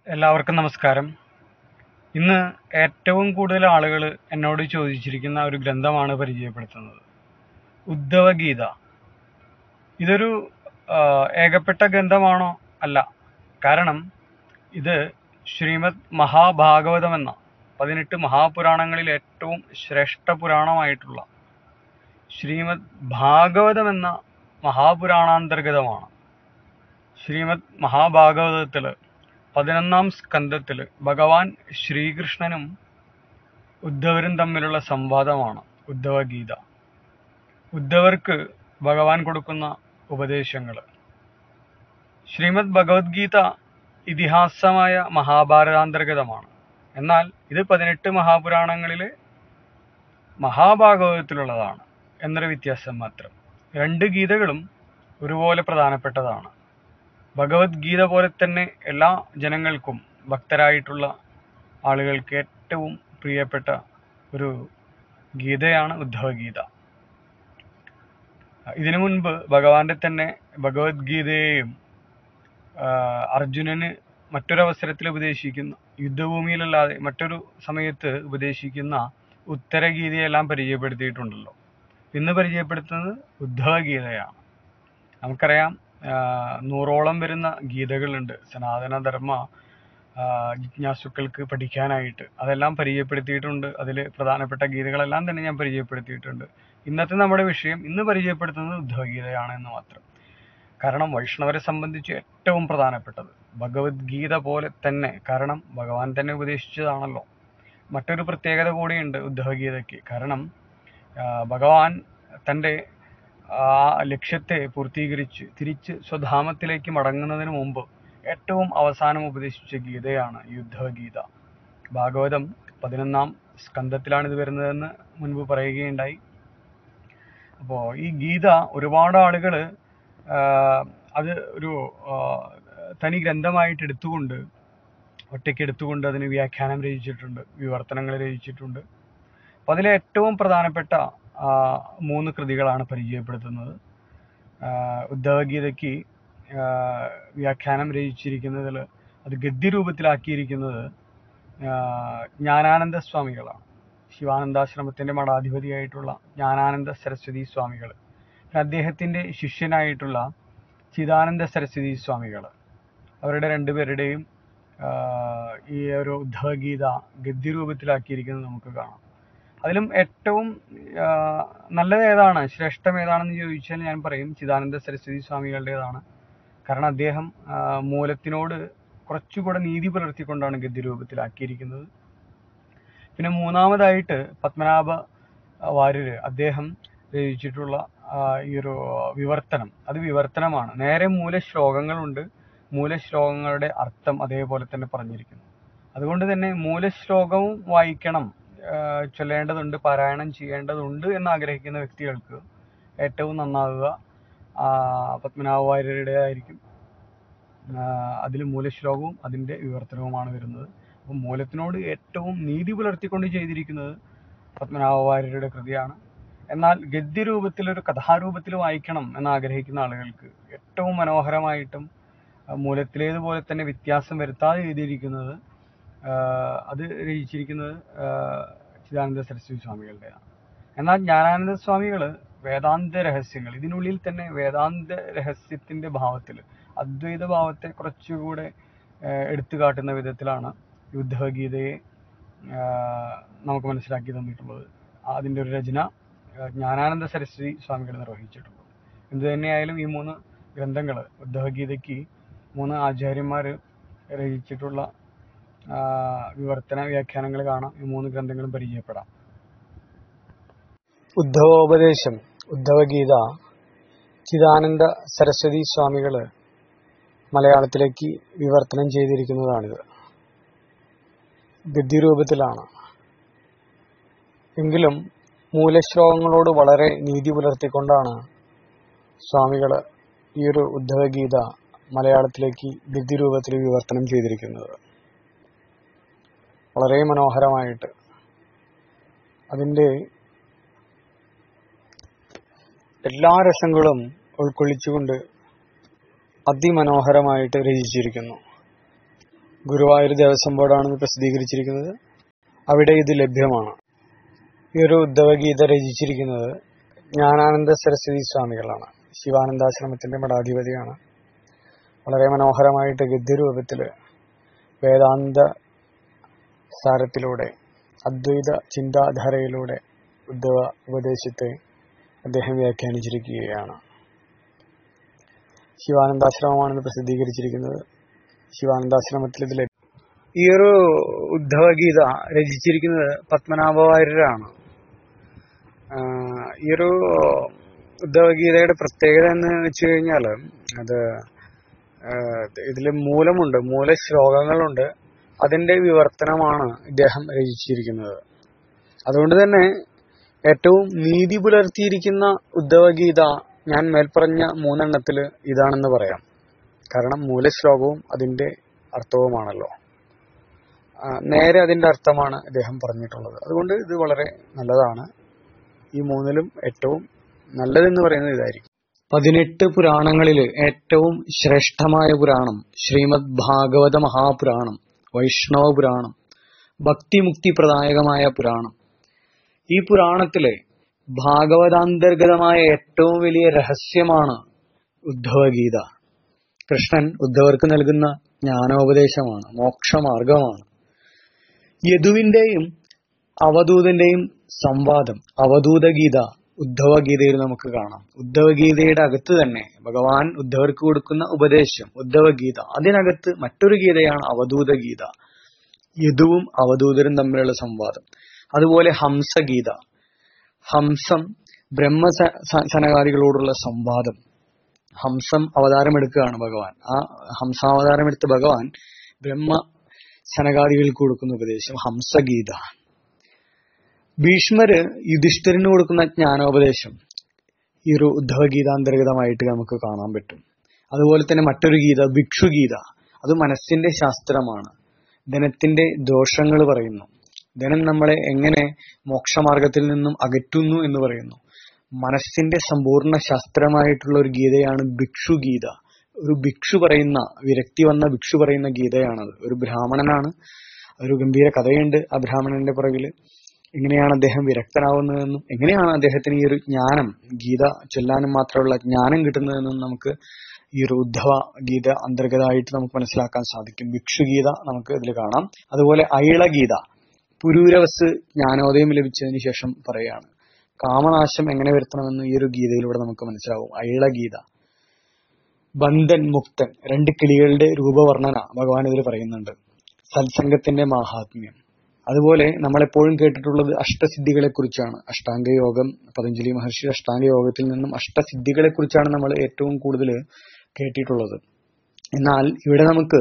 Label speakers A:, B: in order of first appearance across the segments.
A: എല്ലാവർക്കും നമസ്കാരം. ഇന്ന് ഏറ്റവും കൂടുതൽ ആളുകൾ എന്നോട് ചോദിച്ചിരിക്കുന്ന ഒരു ഗ്രന്ഥമാണ് പരിചയപ്പെടുത്തുന്നത്. ഉദ്ധവഗീത. ഇതൊരു ഏകപ്പെട്ട ഗ്രന്ഥമാണോ? അല്ല. കാരണം ഇത് ശ്രീമദ് മഹാഭാഗവതം എന്ന 18 മഹാപുരാണങ്ങളിൽ ഏറ്റവും ശ്രേഷ്ഠ പുരാണമായിട്ടുള്ള ശ്രീമദ് ഭാഗവതം എന്ന മഹാപുരാണാന്തർഗതമാണ്. ശ്രീമദ് മഹാഭാഗവതത്തില് 11-ാം സ്കന്ധത്തില് ഭഗവാൻ ശ്രീകൃഷ്ണനും ഉദ്ധവരും തമ്മിലുള്ള സംവാദമാണ് ഉദ്ധവഗീത. ഉദ്ധവർക്ക് ഭഗവാൻ കൊടുക്കുന്ന ഉപദേശങ്ങൾ. ശ്രീമദ് ഭഗവത്ഗീത ഇതിഹാസമായ മഹാഭാരതാന്തർഗതമാണ്. എന്നാൽ ഇത് 18 മഹാപുരാണങ്ങളിലെ മഹാഭാഗവതത്തിലുള്ളതാണ് എന്നൊരു വ്യത്യാസം മാത്രം. രണ്ട് ഗീതകളും ഒരുപോലെ പ്രധാനപ്പെട്ടതാണ്. ഭഗവത്ഗീത പോലെ തന്നെ എല്ലാ ജനങ്ങൾക്കും, ഭക്തരായിട്ടുള്ള ആളുകൾക്ക് ഏറ്റവും പ്രിയപ്പെട്ട ഒരു ഗീതയാണ് ഉദ്ധവഗീത. ഇതിനു മുൻപ് ഭഗവാന്റെ തന്നെ ഭഗവത്ഗീതയെയും അർജുനന് മറ്റൊരവസരത്തിൽ ഉപദേശിക്കുന്ന, യുദ്ധഭൂമിയിലല്ലാതെ മറ്റൊരു സമയത്ത് ഉപദേശിക്കുന്ന ഉത്തരഗീതയെല്ലാം പരിചയപ്പെടുത്തിയിട്ടുണ്ടല്ലോ. ഇന്ന് പരിചയപ്പെടുത്തുന്നത് ഉദ്ധവഗീതയാണ്. നമുക്കറിയാം, 100ഓളം വരുന്ന ഗീതകളുണ്ട് സനാതനധർമ്മ ജിജ്ഞാസുക്കൾക്ക് പഠിക്കാനായിട്ട്. അതെല്ലാം പരിചയപ്പെടുത്തിയിട്ടുണ്ട്. അതിൽ പ്രധാനപ്പെട്ട ഗീതകളെല്ലാം തന്നെ ഞാൻ പരിചയപ്പെടുത്തിയിട്ടുണ്ട്. ഇന്നത്തെ നമ്മുടെ വിഷയം, ഇന്ന് പരിചയപ്പെടുത്തുന്നത് ഉദ്ധവഗീതയാണ് എന്ന് മാത്രം. കാരണം വൈഷ്ണവരെ സംബന്ധിച്ച് ഏറ്റവും പ്രധാനപ്പെട്ടത് ഭഗവത്ഗീത പോലെ തന്നെ. കാരണം ഭഗവാൻ തന്നെ ഉപദേശിച്ചതാണല്ലോ. മറ്റൊരു പ്രത്യേകത കൂടിയുണ്ട് ഉദ്ധവഗീതയ്ക്ക്. കാരണം ഭഗവാൻ തൻ്റെ ആ ലക്ഷ്യത്തെ പൂർത്തീകരിച്ച് തിരിച്ച് സ്വധാമത്തിലേക്ക് മടങ്ങുന്നതിന് മുമ്പ് ഏറ്റവും അവസാനം ഉപദേശിച്ച ഗീതയാണ് ഈ ഉദ്ധവഗീത. ഭാഗവതം 11-ാം സ്കന്ധത്തിലാണ് ഇത് വരുന്നതെന്ന് മുൻപ് പറയുകയുണ്ടായി. അപ്പോൾ ഈ ഗീത ഒരുപാട് ആളുകൾ അത് ഒരു തനി ഗ്രന്ഥമായിട്ട് ഒറ്റയ്ക്ക് എടുത്തുകൊണ്ട് അതിന് വ്യാഖ്യാനം രചിച്ചിട്ടുണ്ട്, വിവർത്തനങ്ങൾ രചിച്ചിട്ടുണ്ട്. അപ്പം അതിലെ ഏറ്റവും പ്രധാനപ്പെട്ട 3 കൃതികളാണ് പരിചയപ്പെടുത്തുന്നത്. ഉദ്ധവഗീതയ്ക്ക് വ്യാഖ്യാനം രചിച്ചിരിക്കുന്നതിൽ, അത് ഗദ്യരൂപത്തിലാക്കിയിരിക്കുന്നത് ജ്ഞാനാനന്ദ സ്വാമികളാണ്. ശിവാനന്ദാശ്രമത്തിന്റെ മഠാധിപതിയായിട്ടുള്ള ജ്ഞാനാനന്ദ സരസ്വതി സ്വാമികൾ, അദ്ദേഹത്തിന്റെ ശിഷ്യനായിട്ടുള്ള ചിദാനന്ദ സരസ്വതി സ്വാമികൾ, അവരുടെ രണ്ടുപേരുടെയും ഈ ഒരു ഉദ്ധവഗീത ഗദ്യരൂപത്തിലാക്കിയിരിക്കുന്നത് നമുക്ക് കാണാം. അതിലും ഏറ്റവും നല്ലത് ഏതാണ്, ശ്രേഷ്ഠം ഏതാണെന്ന് ചോദിച്ചാൽ ഞാൻ പറയും ചിദാനന്ദ സരസ്വതി സ്വാമികളുടേതാണ്. കാരണം അദ്ദേഹം മൂലത്തിനോട് കുറച്ചുകൂടെ നീതി പുലർത്തിക്കൊണ്ടാണ് ഗദ്യരൂപത്തിലാക്കിയിരിക്കുന്നത്. പിന്നെ മൂന്നാമതായിട്ട് പത്മനാഭ വാര്യർ, അദ്ദേഹം രചിച്ചിട്ടുള്ള ഈ ഒരു വിവർത്തനം, അത് വിവർത്തനമാണ്. നേരെ മൂലശ്ലോകങ്ങളുണ്ട്, മൂലശ്ലോകങ്ങളുടെ അർത്ഥം അതേപോലെ തന്നെ പറഞ്ഞിരിക്കുന്നു. അതുകൊണ്ട് തന്നെ മൂലശ്ലോകവും വായിക്കണം, ചൊല്ലേണ്ടതുണ്ട്, പാരായണം ചെയ്യേണ്ടതുണ്ട് എന്ന് ആഗ്രഹിക്കുന്ന വ്യക്തികൾക്ക് ഏറ്റവും നന്നാവുക പത്മനാഭ വാര്യരുടേതായിരിക്കും. അതിൽ മൂലശ്ലോകവും അതിൻ്റെ വിവർത്തനവുമാണ് വരുന്നത്. അപ്പം മൂലത്തിനോട് ഏറ്റവും നീതി പുലർത്തിക്കൊണ്ട് ചെയ്തിരിക്കുന്നത് പത്മനാഭ വാര്യരുടെ കൃതിയാണ്. എന്നാൽ ഗദ്യരൂപത്തിൽ, ഒരു കഥാരൂപത്തിൽ വായിക്കണം എന്നാഗ്രഹിക്കുന്ന ആളുകൾക്ക് ഏറ്റവും മനോഹരമായിട്ടും മൂലത്തിലേതുപോലെ തന്നെ വ്യത്യാസം വരുത്താതെ എഴുതിയിരിക്കുന്നത്, അത് രചിച്ചിരിക്കുന്നത് ചിദാനന്ദ സരസ്വതി സ്വാമികളുടെയാണ്. എന്നാൽ ജ്ഞാനാനന്ദ സ്വാമികൾ വേദാന്ത രഹസ്യങ്ങൾ, ഇതിനുള്ളിൽ തന്നെ വേദാന്ത രഹസ്യത്തിന്റെ ഭാവത്തിൽ, അദ്വൈത ഭാവത്തെ കുറച്ചുകൂടെ എടുത്തു കാട്ടുന്ന വിധത്തിലാണ് ഉദ്ധവഗീതയെ നമുക്ക് മനസ്സിലാക്കി തന്നിട്ടുള്ളത്. അതിൻ്റെ ഒരു രചന ജ്ഞാനാനന്ദ സരസ്വതി സ്വാമികൾ നിർവഹിച്ചിട്ടുണ്ട്. എന്തു തന്നെയായാലും ഈ 3 ഗ്രന്ഥങ്ങൾ, ഉദ്ധവഗീതയ്ക്ക് 3 ആചാര്യന്മാർ രചിച്ചിട്ടുള്ള വിവർത്തന വ്യാഖ്യാനങ്ങൾ കാണാം. ഈ 3 ഗ്രന്ഥങ്ങളും പരിചയപ്പെടാം. ഉദ്ധവോപദേശം, ഉദ്ധവഗീത, ചിദാനന്ദ സരസ്വതി സ്വാമികൾ മലയാളത്തിലേക്ക് വിവർത്തനം ചെയ്തിരിക്കുന്നതാണിത്. ഗദ്യരൂപത്തിലാണ്. എങ്കിലും മൂലശ്ലോകങ്ങളോട് വളരെ നീതി പുലർത്തിക്കൊണ്ടാണ് സ്വാമികൾ ഈ ഒരു ഉദ്ധവഗീത മലയാളത്തിലേക്ക് ഗദ്യരൂപത്തിൽ വിവർത്തനം ചെയ്തിരിക്കുന്നത്. വളരെ മനോഹരമായിട്ട് അതിൻ്റെ എല്ലാ രസങ്ങളും ഉൾക്കൊള്ളിച്ചുകൊണ്ട് അതിമനോഹരമായിട്ട് രചിച്ചിരിക്കുന്നു. ഗുരുവായൂർ ദേവസ്വം ബോർഡാണ് ഇത് പ്രസിദ്ധീകരിച്ചിരിക്കുന്നത്. അവിടെ ഇത് ലഭ്യമാണ്. ഈ ഒരു ഉദ്ധവഗീത രചിച്ചിരിക്കുന്നത് ജ്ഞാനാനന്ദ സരസ്വതി സ്വാമികളാണ്. ശിവാനന്ദാശ്രമത്തിന്റെ മഠാധിപതിയാണ്. വളരെ മനോഹരമായിട്ട് ഗദ്യരൂപത്തില് വേദാന്ത സാരത്തിലൂടെ, അദ്വൈത ചിന്താധാരയിലൂടെ ഉദ്ധവ ഉപദേശത്തെ അദ്ദേഹം വ്യാഖ്യാനിച്ചിരിക്കുകയാണ്. ശിവാനന്ദാശ്രമമാണ് ഇത് പ്രസിദ്ധീകരിച്ചിരിക്കുന്നത്. ശിവാനന്ദാശ്രമത്തിൽ ഇതിൽ ഈ ഒരു ഉദ്ധവഗീത രചിച്ചിരിക്കുന്നത് പത്മനാഭവാര്യരാണ്. ഈ ഒരു ഉദ്ധവഗീതയുടെ പ്രത്യേകത എന്ന് വെച്ച് കഴിഞ്ഞാൽ അത് ഇതിൽ മൂലമുണ്ട്, മൂലശ്ലോകങ്ങളുണ്ട്. അതിന്റെ വിവർത്തനമാണ് ഇദ്ദേഹം രചിച്ചിരിക്കുന്നത്. അതുകൊണ്ട് തന്നെ ഏറ്റവും നീതി പുലർത്തിയിരിക്കുന്ന ഉദ്ധവഗീത ഞാൻ മേൽപ്പറഞ്ഞ 3 എണ്ണത്തിൽ ഇതാണെന്ന് പറയാം. കാരണം മൂലശ്ലോകവും അതിന്റെ അർത്ഥവുമാണല്ലോ. നേരെ അതിന്റെ അർത്ഥമാണ് ഇദ്ദേഹം പറഞ്ഞിട്ടുള്ളത്. അതുകൊണ്ട് ഇത് വളരെ നല്ലതാണ്. ഈ 3ലും ഏറ്റവും നല്ലതെന്ന് പറയുന്നത് ഇതായിരിക്കും. 18 പുരാണങ്ങളിൽ ഏറ്റവും ശ്രേഷ്ഠമായ പുരാണം ശ്രീമദ് ഭാഗവത മഹാപുരാണം, വൈഷ്ണവ പുരാണം, ഭക്തിമുക്തി പ്രദായകമായ പുരാണം. ഈ പുരാണത്തിലെ ഭാഗവതാന്തർഗതമായ ഏറ്റവും വലിയ രഹസ്യമാണ് ഉദ്ധവഗീത. കൃഷ്ണൻ ഉദ്ധവർക്ക് നൽകുന്ന ജ്ഞാനോപദേശമാണ്, മോക്ഷമാർഗമാണ്. യദുവിന്റെയും അവധൂതന്റെയും സംവാദം, അവധൂതഗീത ഉദ്ധവഗീതയിൽ നമുക്ക് കാണാം. ഉദ്ധവഗീതയുടെ അകത്ത് തന്നെ ഭഗവാൻ ഉദ്ധവർക്ക് കൊടുക്കുന്ന ഉപദേശം ഉദ്ധവഗീത, അതിനകത്ത് മറ്റൊരു ഗീതയാണ് അവധൂതഗീത, യദുവും അവധൂതരും തമ്മിലുള്ള സംവാദം. അതുപോലെ ഹംസഗീത, ഹംസം ബ്രഹ്മസനകാദികളോടുള്ള സംവാദം. ഹംസം അവതാരമെടുക്കുകയാണ് ഭഗവാൻ. ആ ഹംസാവതാരമെടുത്ത ഭഗവാൻ ബ്രഹ്മസനകാദികൾക്ക് കൊടുക്കുന്ന ഉപദേശം ഹംസഗീത. ഭീഷ്മര് യുധിഷ്ഠിരന് കൊടുക്കുന്ന ജ്ഞാനോപദേശം ഈ ഒരു ഉദ്ധവഗീതാന്തർഗതമായിട്ട് നമുക്ക് കാണാൻ പറ്റും. അതുപോലെ തന്നെ മറ്റൊരു ഗീത ഭിക്ഷുഗീത, അത് മനസ്സിന്റെ ശാസ്ത്രമാണ്. ധനത്തിന്റെ ദോഷങ്ങൾ പറയുന്നു. ധനം നമ്മളെ എങ്ങനെ മോക്ഷമാർഗത്തിൽ നിന്നും അകറ്റുന്നു എന്ന് പറയുന്നു. മനസ്സിന്റെ സമ്പൂർണ്ണ ശാസ്ത്രമായിട്ടുള്ള ഒരു ഗീതയാണ് ഭിക്ഷുഗീത. ഒരു ഭിക്ഷു പറയുന്ന, വിരക്തി വന്ന ഭിക്ഷു പറയുന്ന ഗീതയാണത്. ഒരു ബ്രാഹ്മണനാണ്. ഒരു ഗംഭീര കഥയുണ്ട് ആ ബ്രാഹ്മണന്റെ പുറകില്. എങ്ങനെയാണ് അദ്ദേഹം വിരക്തനാവുന്നതെന്നും എങ്ങനെയാണ് അദ്ദേഹത്തിന് ഈ ഒരു ജ്ഞാനം, ഗീത ചൊല്ലാനും മാത്രമുള്ള ജ്ഞാനം കിട്ടുന്നതെന്നും നമുക്ക് ഈ ഒരു ഉദ്ധവ ഗീത അന്തർഗതമായിട്ട് നമുക്ക് മനസ്സിലാക്കാൻ സാധിക്കും. ഭിക്ഷുഗീത നമുക്ക് ഇതിൽ കാണാം. അതുപോലെ ഐളഗീത, പുരൂരവസ് ജ്ഞാനോദയം ലഭിച്ചതിന് ശേഷം പറയാണ്. കാമനാശം എങ്ങനെ വരുത്തണമെന്ന് ഈ ഒരു ഗീതയിലൂടെ നമുക്ക് മനസ്സിലാവും. ഐളഗീത. ബന്ധൻ മുക്തൻ, 2 കിളികളുടെ രൂപവർണ്ണന ഭഗവാൻ ഇതിൽ പറയുന്നുണ്ട്. സത്സംഗത്തിന്റെ മാഹാത്മ്യം. അതുപോലെ നമ്മളെപ്പോഴും കേട്ടിട്ടുള്ളത് അഷ്ടസിദ്ധികളെ കുറിച്ചാണ്. അഷ്ടാംഗയോഗം, പതഞ്ജലി മഹർഷി അഷ്ടാംഗയോഗത്തിൽ നിന്നും അഷ്ടസിദ്ധികളെ കുറിച്ചാണ് നമ്മൾ ഏറ്റവും കൂടുതൽ കേട്ടിട്ടുള്ളത്. എന്നാൽ ഇവിടെ നമുക്ക്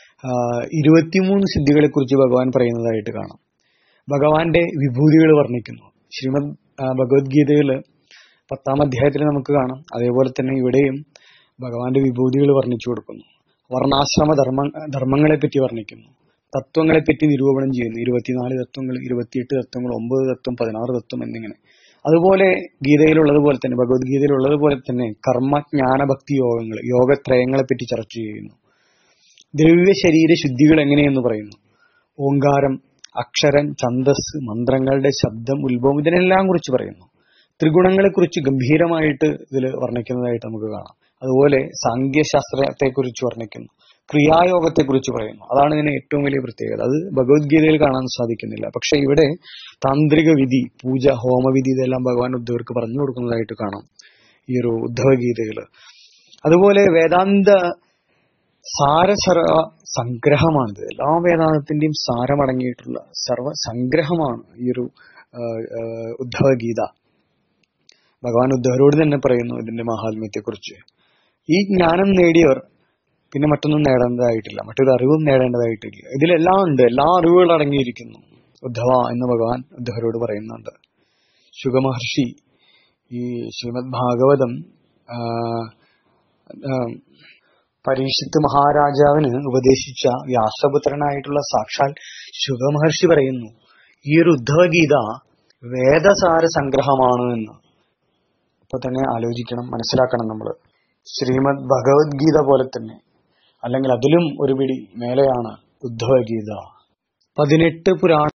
A: 23 സിദ്ധികളെ കുറിച്ച് ഭഗവാൻ പറയുന്നതായിട്ട് കാണാം. ഭഗവാന്റെ വിഭൂതികൾ വർണ്ണിക്കുന്നു. ശ്രീമദ് ഭഗവത്ഗീതയില് 10ാം അധ്യായത്തിൽ നമുക്ക് കാണാം. അതേപോലെ തന്നെ ഇവിടെയും ഭഗവാന്റെ വിഭൂതികൾ വർണ്ണിച്ചു കൊടുക്കുന്നു. വർണ്ണാശ്രമ ധർമ്മങ്ങളെ പറ്റി വർണ്ണിക്കുന്നു. തത്വങ്ങളെ പറ്റി നിരൂപണം ചെയ്യുന്നു. 24 തത്വങ്ങൾ, 28 തത്വങ്ങൾ, 9 തത്വം, 16 തത്വം എന്നിങ്ങനെ. അതുപോലെ ഗീതയിലുള്ളതുപോലെ തന്നെ, ഭഗവത്ഗീതയിലുള്ളതുപോലെ തന്നെ കർമ്മജ്ഞാന ഭക്തി യോഗങ്ങൾ, യോഗത്രയങ്ങളെ പറ്റി ചർച്ച ചെയ്യുന്നു. ദ്രവ്യ ശരീര ശുദ്ധികൾ എങ്ങനെയെന്ന് പറയുന്നു. ഓങ്കാരം, അക്ഷരം, ഛന്ദസ്, മന്ത്രങ്ങളുടെ ശബ്ദം, ഉത്ഭവം, ഇതിനെല്ലാം കുറിച്ച് പറയുന്നു. ത്രിഗുണങ്ങളെ കുറിച്ച് ഗംഭീരമായിട്ട് ഇതിൽ വർണ്ണിക്കുന്നതായിട്ട് നമുക്ക് കാണാം. അതുപോലെ സാംഖ്യശാസ്ത്രത്തെ കുറിച്ച് വർണ്ണിക്കുന്നു. ക്രിയായോഗത്തെ കുറിച്ച് പറയുന്നു. അതാണ് ഇതിന് ഏറ്റവും വലിയ പ്രത്യേകത. അത് ഭഗവത്ഗീതയിൽ കാണാൻ സാധിക്കുന്നില്ല. പക്ഷെ ഇവിടെ താന്ത്രിക വിധി, പൂജ, ഹോമവിധി, ഇതെല്ലാം ഭഗവാൻ ഉദ്ധവർക്ക് പറഞ്ഞു കൊടുക്കുന്നതായിട്ട് കാണാം ഈ ഒരു ഉദ്ധവഗീതയില്. അതുപോലെ വേദാന്ത സാരസർവ സംഗ്രഹമാണിത്. എല്ലാ വേദാന്തത്തിന്റെയും സാരമടങ്ങിയിട്ടുള്ള സർവ സംഗ്രഹമാണ് ഈ ഒരു ഉദ്ധവഗീത. ഭഗവാൻ ഉദ്ധവരോട് തന്നെ പറയുന്നു ഇതിന്റെ മഹാത്മ്യത്തെ കുറിച്ച്. ഈ ജ്ഞാനം നേടിയവർ പിന്നെ മറ്റൊന്നും നേടേണ്ടതായിട്ടില്ല, മറ്റൊരു അറിവും നേടേണ്ടതായിട്ടില്ല. ഇതിലെല്ലാം ഉണ്ട്, എല്ലാ അറിവുകളും അടങ്ങിയിരിക്കുന്നു ഉദ്ധവ എന്ന് ഭഗവാൻ ഉദ്ധവരോട് പറയുന്നുണ്ട്. ശുഗമഹർഷി ഈ ശ്രീമദ് ഭാഗവതം പരീക്ഷിത്ത് മഹാരാജാവിന് ഉപദേശിച്ച വ്യാസപുത്രനായിട്ടുള്ള സാക്ഷാൽ ശുഗമഹർഷി പറയുന്നു ഈ ഒരു ഉദ്ധവഗീത വേദസാര സംഗ്രഹമാണ് എന്ന്. ഇപ്പൊ തന്നെ ആലോചിക്കണം, മനസ്സിലാക്കണം നമ്മൾ. ശ്രീമദ് ഭഗവത്ഗീത പോലെ തന്നെ, അല്ലെങ്കിൽ അതിലും ഒരു പിടി മേലെയാണ് ഉദ്ധവഗീത 18 പുരാണ